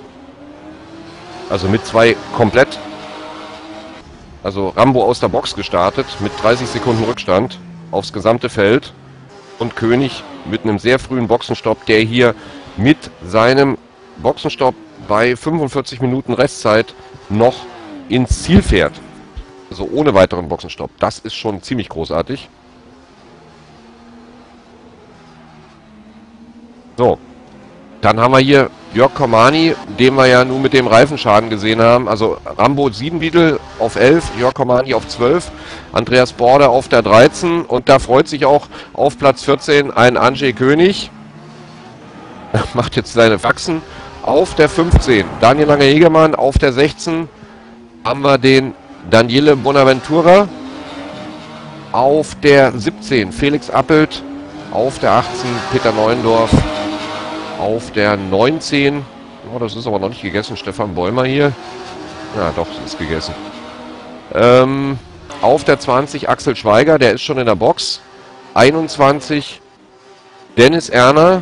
Also mit 2 komplett. Also Rambo aus der Box gestartet mit 30 Sekunden Rückstand aufs gesamte Feld. Und König mit einem sehr frühen Boxenstopp, der hier mit seinem Boxenstopp bei 45 Minuten Restzeit noch ins Ziel fährt. Also ohne weiteren Boxenstopp. Das ist schon ziemlich großartig. So. Dann haben wir hier Jörg Komani, den wir ja nun mit dem Reifenschaden gesehen haben. Also Rambo Siedenbiedel auf 11, Jörg Komani auf 12, Andreas Border auf der 13 und da freut sich auch auf Platz 14 ein Andrzej König. Macht jetzt seine Faxen. Auf der 15 Daniel Lange-Hegemann, auf der 16 haben wir den Daniele Bonaventura, auf der 17 Felix Appelt, auf der 18 Peter Neuendorf, auf der 19, oh, das ist aber noch nicht gegessen, Stefan Bäumer hier. Ja, doch, ist gegessen. Auf der 20 Axel Schweiger, der ist schon in der Box. 21 Dennis Erner.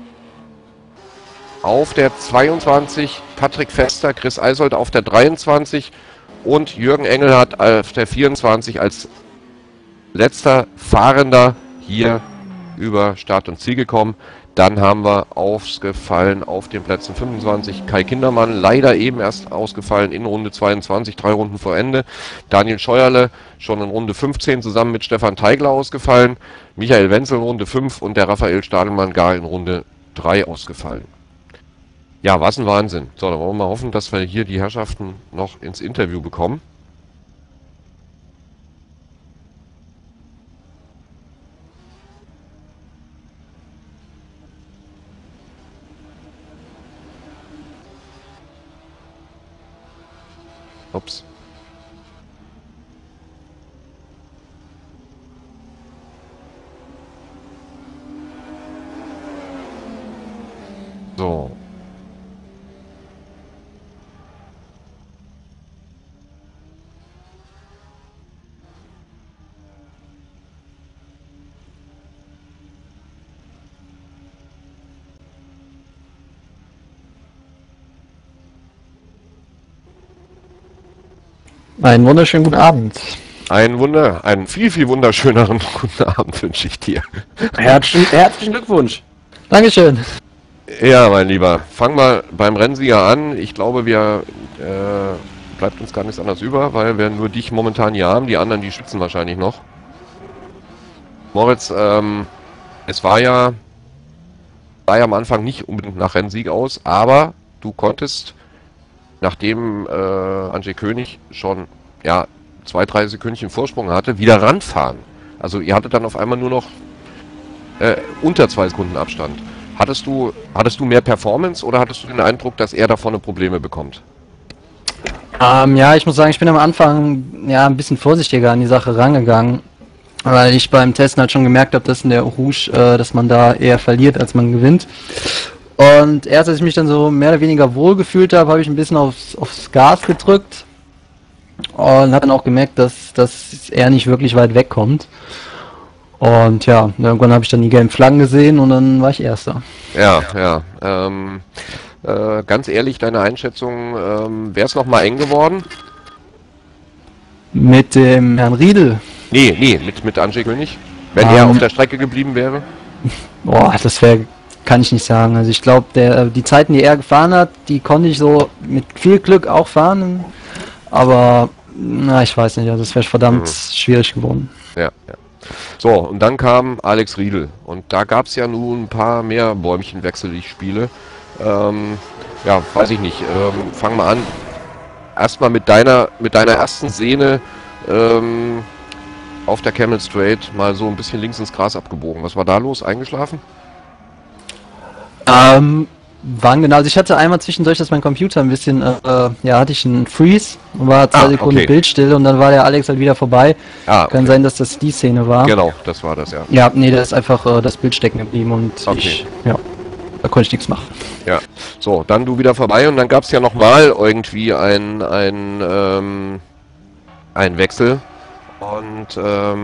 Auf der 22 Patrick Fester, Chris Eisold auf der 23 und Jürgen Engelhardt auf der 24 als letzter Fahrender hier über Start und Ziel gekommen. Dann haben wir ausgefallen auf den Plätzen 25 Kai Kindermann, leider eben erst ausgefallen in Runde 22, 3 Runden vor Ende. Daniel Scheuerle schon in Runde 15 zusammen mit Stefan Teigler ausgefallen. Michael Wenzel in Runde 5 und der Raphael Stadelmann gar in Runde 3 ausgefallen. Ja, was ein Wahnsinn. So, dann wollen wir mal hoffen, dass wir hier die Herrschaften noch ins Interview bekommen. Ups. So.
Einen wunderschönen guten Abend.
Einen viel wunderschöneren guten Abend wünsche ich dir.
Herzlichen Glückwunsch.
Dankeschön.
Ja, mein Lieber, fang mal beim Rennsieger an. Ich glaube, wir bleibt uns gar nichts anderes über, weil wir nur dich momentan hier haben. Die anderen, die schwitzen wahrscheinlich noch. Moritz, es war ja sah ja am Anfang nicht unbedingt nach Rennsieg aus, aber du konntest, nachdem Andrzej König schon ja 2-3 Sekündchen Vorsprung hatte, wieder ranfahren. Also ihr hattet dann auf einmal nur noch unter 2 Sekunden Abstand. Hattest du mehr Performance oder hattest du den Eindruck, dass er da vorne Probleme bekommt?
Ja, ich muss sagen, ich bin am Anfang ja ein bisschen vorsichtiger an die Sache rangegangen, weil ich beim Testen halt schon gemerkt habe, dass in der Rouge, dass man da eher verliert, als man gewinnt. Und erst als ich mich dann so mehr oder weniger wohl gefühlt habe, habe ich ein bisschen aufs Gas gedrückt und habe dann auch gemerkt, dass er nicht wirklich weit wegkommt. Und ja, irgendwann habe ich dann die gelben Flaggen gesehen und dann war ich Erster.
Ja. Ganz ehrlich, deine Einschätzung, wäre es nochmal eng geworden?
Mit dem Herrn Riedel.
Nee, mit Andrzej König. Wenn er auf der Strecke geblieben wäre?
Boah, kann ich nicht sagen. Also ich glaube, die Zeiten, die er gefahren hat, die konnte ich so mit viel Glück auch fahren. Aber, na, ich weiß nicht, also es wäre verdammt schwierig geworden.
Ja. So, und dann kam Alex Riedel. Und da gab es ja nun ein paar mehr Bäumchenwechselig-Spiele. Ja, weiß ich nicht. Fang mal an. Erstmal mit deiner ersten Szene auf der Camel Straight mal so ein bisschen links ins Gras abgebogen. Was war da los? Eingeschlafen?
Wann genau? Also ich hatte einmal zwischendurch, dass mein Computer ein bisschen, hatte ich einen Freeze und war 2 Sekunden Bildstill und dann war der Alex halt wieder vorbei. Kann sein, dass das die Szene war.
Genau, das war das, ja.
Ja, nee, da ist einfach das Bild stecken geblieben und da konnte ich nichts machen.
Ja, so, dann du wieder vorbei und dann gab es ja nochmal irgendwie ein Wechsel und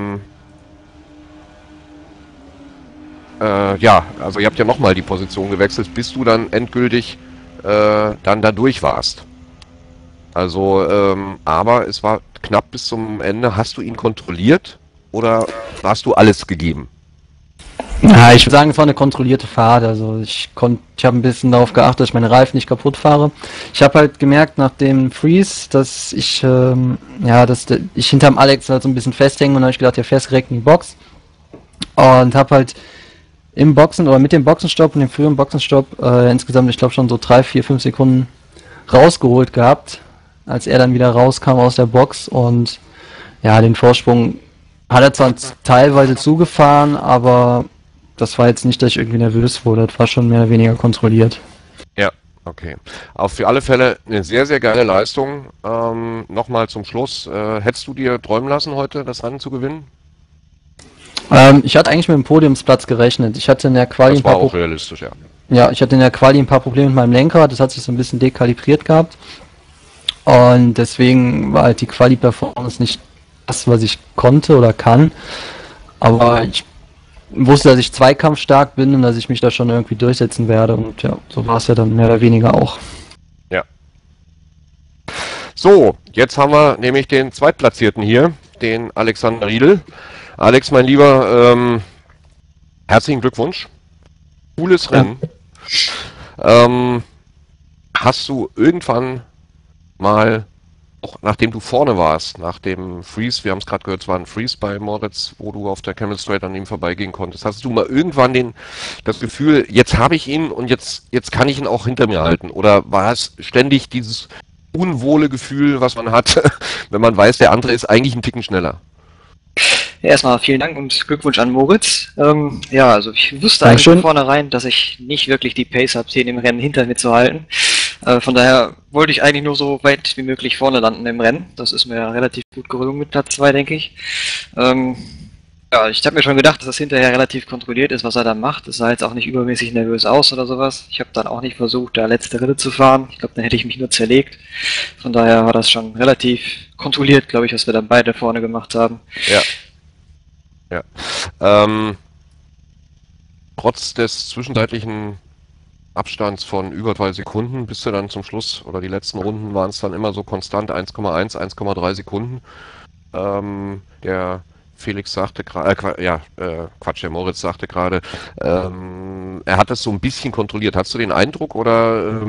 also ihr habt ja nochmal die Position gewechselt, bis du dann endgültig dann da durch warst. Also, aber es war knapp bis zum Ende. Hast du ihn kontrolliert oder hast du alles gegeben?
Ja, ich würde sagen, es war eine kontrollierte Fahrt. Also ich habe ein bisschen darauf geachtet, dass ich meine Reifen nicht kaputt fahre. Ich habe halt gemerkt nach dem Freeze, dass ich ich hinterm Alex halt so ein bisschen festhänge und habe ich gedacht, ja, fährst direkt in die Box. Und habe halt im Boxen oder mit dem Boxenstopp und dem früheren Boxenstopp insgesamt, ich glaube, schon so 3, 4, 5 Sekunden rausgeholt gehabt, als er dann wieder rauskam aus der Box. Und ja, den Vorsprung hat er zwar teilweise zugefahren, aber das war jetzt nicht, dass ich irgendwie nervös wurde. Das war schon mehr oder weniger kontrolliert.
Ja, okay. Auf für alle Fälle eine sehr, sehr geile Leistung. Nochmal zum Schluss. Hättest du dir träumen lassen, heute das Rennen zu gewinnen?
Ich hatte eigentlich mit dem Podiumsplatz gerechnet. Ich hatte in der Quali
das war auch realistisch, ja.
Ja, ich hatte in der Quali ein paar Probleme mit meinem Lenker. Das hat sich so ein bisschen dekalibriert gehabt. Und deswegen war halt die Quali-Performance nicht das, was ich konnte oder kann. Aber ich wusste, dass ich zweikampfstark bin und dass ich mich da schon irgendwie durchsetzen werde. Und ja, so war es ja dann mehr oder weniger auch.
Ja. So, jetzt haben wir nämlich den Zweitplatzierten hier, den Alexander Riedel. Alex, mein Lieber, herzlichen Glückwunsch. Cooles Rennen. Hast du irgendwann mal, auch nachdem du vorne warst, nach dem Freeze, wir haben es gerade gehört, es war ein Freeze bei Moritz, wo du auf der Camel Straight an ihm vorbeigehen konntest, hast du mal irgendwann das Gefühl, jetzt habe ich ihn und jetzt kann ich ihn auch hinter mir halten? Oder war es ständig dieses unwohle Gefühl, was man hat, wenn man weiß, der andere ist eigentlich einen Ticken schneller?
Erstmal vielen Dank und Glückwunsch an Moritz. Also ich wusste eigentlich von vornherein, dass ich nicht wirklich die Pace habe, den im Rennen hinter mir zu halten. Von daher wollte ich eigentlich nur so weit wie möglich vorne landen im Rennen. Das ist mir relativ gut gelungen mit Platz 2, denke ich. Ich habe mir schon gedacht, dass das hinterher relativ kontrolliert ist, was er da macht. Es sah jetzt auch nicht übermäßig nervös aus oder sowas. Ich habe dann auch nicht versucht, da letzte Rille zu fahren. Ich glaube, dann hätte ich mich nur zerlegt. Von daher war das schon relativ kontrolliert, glaube ich, was wir dann beide vorne gemacht haben.
Ja. Trotz des zwischenzeitlichen Abstands von über 2 Sekunden bist du dann zum Schluss, oder die letzten Runden waren es dann immer so konstant 1,1, 1,3 Sekunden. Der Felix sagte gerade, der Moritz sagte gerade, er hat das so ein bisschen kontrolliert. Hast du den Eindruck oder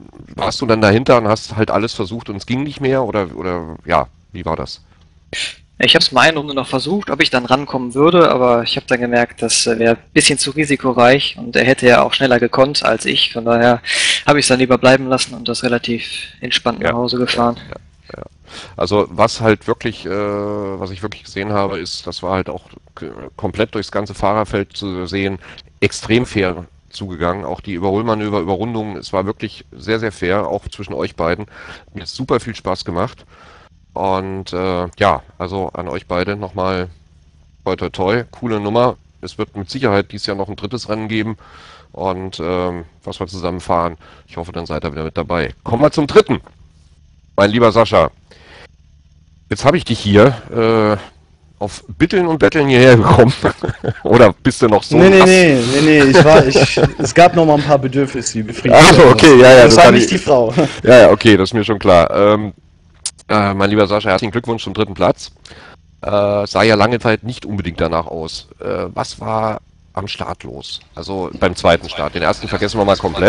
warst du dann dahinter und hast halt alles versucht und es ging nicht mehr? Oder wie war das?
Ich habe es mal eine Runde noch versucht, ob ich dann rankommen würde, aber ich habe dann gemerkt, das wäre ein bisschen zu risikoreich und er hätte ja auch schneller gekonnt als ich. Von daher habe ich es dann lieber bleiben lassen und das relativ entspannt nach Hause gefahren.
Ja. Also was halt wirklich, was ich wirklich gesehen habe, ist, das war halt auch komplett durchs ganze Fahrerfeld zu sehen, extrem fair zugegangen. Auch die Überholmanöver, Überrundungen, es war wirklich sehr, sehr fair, auch zwischen euch beiden. Mir hat super viel Spaß gemacht. Und ja, also an euch beide nochmal toi toi toi, coole Nummer. Es wird mit Sicherheit dieses Jahr noch ein drittes Rennen geben und was wir zusammen fahren. Ich hoffe, dann seid ihr wieder mit dabei. Kommen wir zum dritten. Mein lieber Sascha, jetzt habe ich dich hier auf Bitteln und Betteln hierher gekommen. Oder bist du noch so?
Nee, es gab noch mal ein paar Bedürfnisse, die befriedigt
werden. Ach, okay, ja,
das war nicht die Frau.
Ja, okay, das ist mir schon klar. Mein lieber Sascha, herzlichen Glückwunsch zum dritten Platz. Sah ja lange Zeit nicht unbedingt danach aus. Was war am Start los? Also beim zweiten Start. Den ersten vergessen wir mal komplett.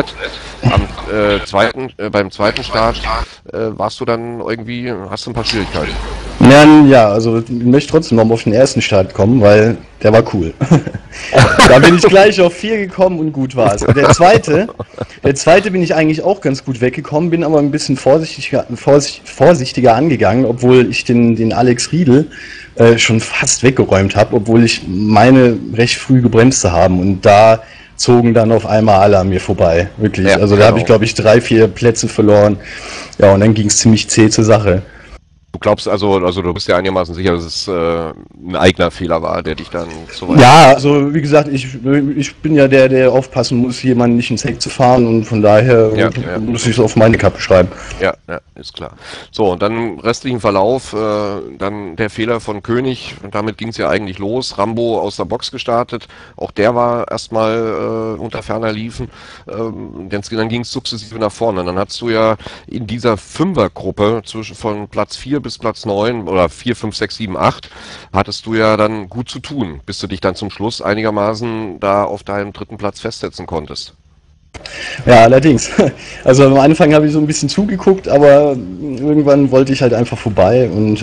Beim zweiten Start warst du dann irgendwie, hast du ein paar Schwierigkeiten?
Ja, also ich möchte trotzdem noch mal auf den ersten Start kommen, weil der war cool. Da bin ich gleich auf 4 gekommen und gut war es. Der zweite bin ich eigentlich auch ganz gut weggekommen, bin aber ein bisschen vorsichtiger angegangen, obwohl ich den Alex Riedel schon fast weggeräumt habe, obwohl ich meine recht früh gebremst zu haben und da zogen dann auf einmal alle an mir vorbei, wirklich. Ja, also da habe ich, glaube ich, 3, 4 Plätze verloren. Ja, und dann ging es ziemlich zäh zur Sache.
Du glaubst also du bist ja einigermaßen sicher, dass es ein eigener Fehler war, der dich dann so weit...
Ja, also wie gesagt, ich bin ja der aufpassen muss, jemanden nicht ins Heck zu fahren und von daher muss ich es auf meine Kappe schreiben.
Ja, ist klar. So, und dann im restlichen Verlauf, dann der Fehler von König, und damit ging es ja eigentlich los, Rambo aus der Box gestartet, auch der war erstmal unter ferner Liefen, dann ging es sukzessive nach vorne, und dann hast du ja in dieser Fünfergruppe von Platz 4 bis Platz 9 oder 4, 5, 6, 7, 8 hattest du ja dann gut zu tun, bis du dich dann zum Schluss einigermaßen da auf deinem dritten Platz festsetzen konntest.
Ja, allerdings. Also am Anfang habe ich so ein bisschen zugeguckt, aber irgendwann wollte ich halt einfach vorbei und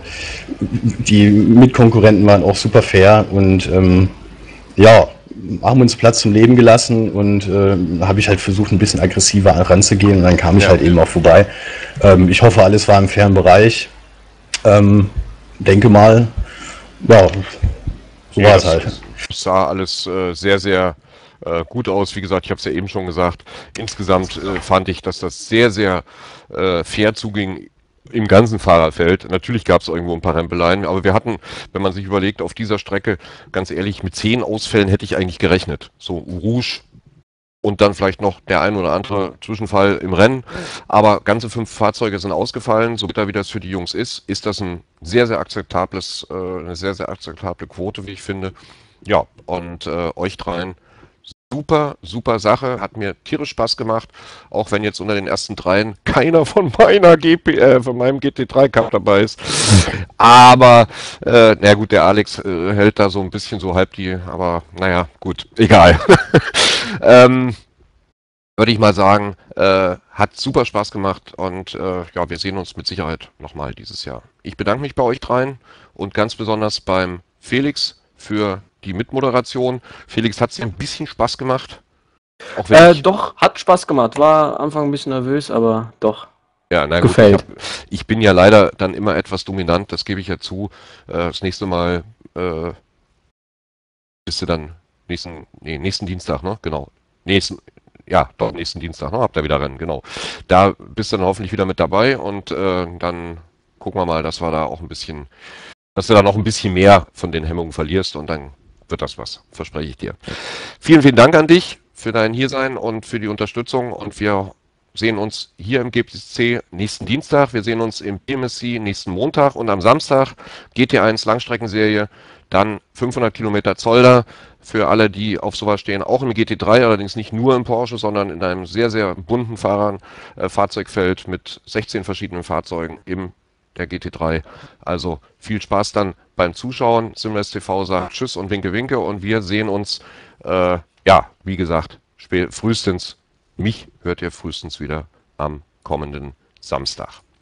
die Mitkonkurrenten waren auch super fair und ja, haben uns Platz zum Leben gelassen und habe ich halt versucht, ein bisschen aggressiver ranzugehen und dann kam ich halt eben auch vorbei. Ich hoffe, alles war im fairen Bereich. Denke mal, ja, so war es halt.
Es sah alles sehr, sehr gut aus. Wie gesagt, ich habe es ja eben schon gesagt. Insgesamt fand ich, dass das sehr, sehr fair zuging im ganzen Fahrerfeld. Natürlich gab es irgendwo ein paar Rempeleien, aber wir hatten, wenn man sich überlegt, auf dieser Strecke, ganz ehrlich, mit 10 Ausfällen hätte ich eigentlich gerechnet. So Rouge und dann vielleicht noch der ein oder andere Zwischenfall im Rennen. Aber ganze 5 Fahrzeuge sind ausgefallen. So bitter wie das für die Jungs ist das ein sehr, sehr akzeptables, eine sehr, sehr akzeptable Quote, wie ich finde. Ja, und euch dreien super, super Sache, hat mir tierisch Spaß gemacht, auch wenn jetzt unter den ersten 3 keiner von meinem GT3 Cup dabei ist. Aber, na gut, der Alex hält da so ein bisschen so halb die, aber naja, gut, egal. Würde ich mal sagen, hat super Spaß gemacht und ja, wir sehen uns mit Sicherheit nochmal dieses Jahr. Ich bedanke mich bei euch dreien und ganz besonders beim Felix für die Mitmoderation. Felix, hat es dir ein bisschen Spaß gemacht?
Auch wenn doch, hat Spaß gemacht. War am Anfang ein bisschen nervös, aber doch.
Ja, na gut, gefällt. Ich bin ja leider dann immer etwas dominant, das gebe ich ja zu. Das nächste Mal bist du dann nächsten Dienstag, ne? Genau. Nächsten Dienstag, ne? Habt ihr wieder Rennen, genau. Da bist du dann hoffentlich wieder mit dabei und dann gucken wir mal, dass wir da auch ein bisschen, dass du da noch ein bisschen mehr von den Hemmungen verlierst und dann wird das was, verspreche ich dir. Vielen, vielen Dank an dich für dein Hiersein und für die Unterstützung und wir sehen uns hier im GPC nächsten Dienstag, wir sehen uns im PMSC nächsten Montag und am Samstag GT1 Langstreckenserie, dann 500 Kilometer Zolder für alle, die auf sowas stehen, auch im GT3, allerdings nicht nur im Porsche, sondern in einem sehr, sehr bunten Fahrzeugfeld mit 16 verschiedenen Fahrzeugen im der GT3. Also viel Spaß dann beim Zuschauen. Simracing TV sagt Tschüss und Winke Winke und wir sehen uns, ja, wie gesagt, frühestens, mich hört ihr frühestens wieder am kommenden Samstag.